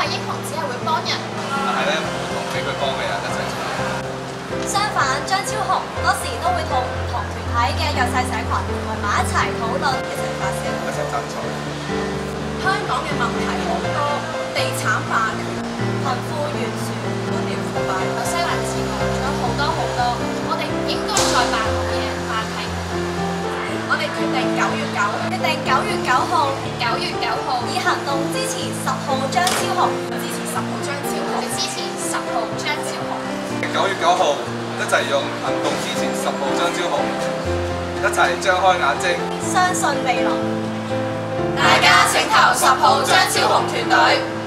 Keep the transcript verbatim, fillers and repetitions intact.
為英雄只係會幫人， 但係咧唔會同俾佢幫嘅人一齊撐。 相反，張超雄多時都會同唔同團體嘅弱勢社群圍埋一齊討論，一齊發聲， 一齊爭取。 香港嘅問題好多，地產霸權、 貧富懸殊、 官僚腐敗、 有西環治外，仲有好多好多，我哋唔應該再扮好嘢，但係我哋決定九月九， 決定九月九號， 九月九號以行動支持十號張超雄， 支持十號張超雄， 我哋支持十號張超雄。 九月九號一齊用行動支持十號張超雄，一齊張開眼睛， 相信未來。 大家請投十號張超雄團隊。